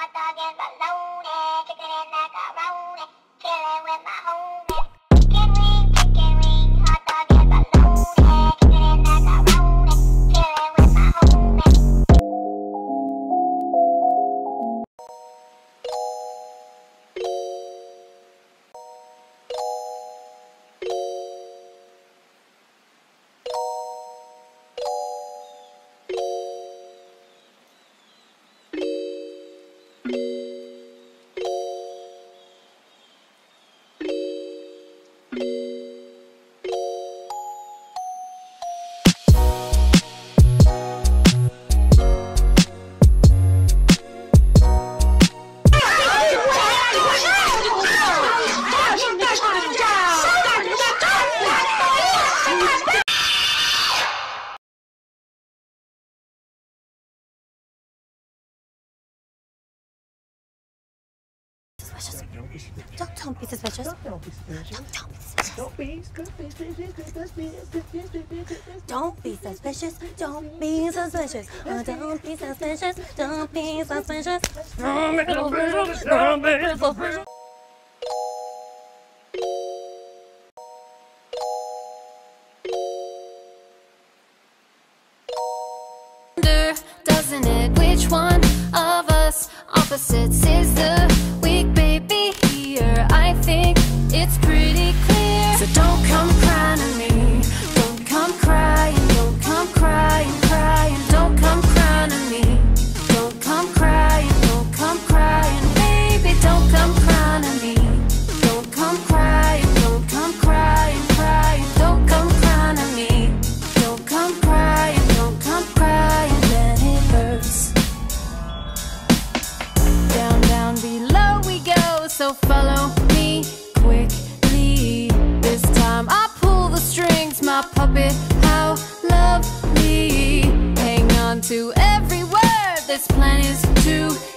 hot dog and bologna, chicken and macaroni, chilling with my homies. Chicken wing, hot dog and bologna, chicken and macaroni, chilling with my homies. Don't be suspicious. Don't be suspicious. Don't be suspicious. Don't be suspicious. Don't be suspicious. Don't be suspicious. Don't be suspicious. Don't be suspicious. Doesn't it? Which one of us opposites is the weak baby here? I think it's pretty clear. So don't come crying to me. Don't come crying. Don't come crying, crying. Don't come crying to me. Don't come crying. Don't come crying, baby. Don't come crying to me. Don't come crying. Don't come crying, crying. Don't come crying to me. Don't come crying. Don't come crying. Then it hurts. Down, down below we go. So follow me quickly. This time I pull the strings, my puppet, how lovely. Hang on to every word, this plan is to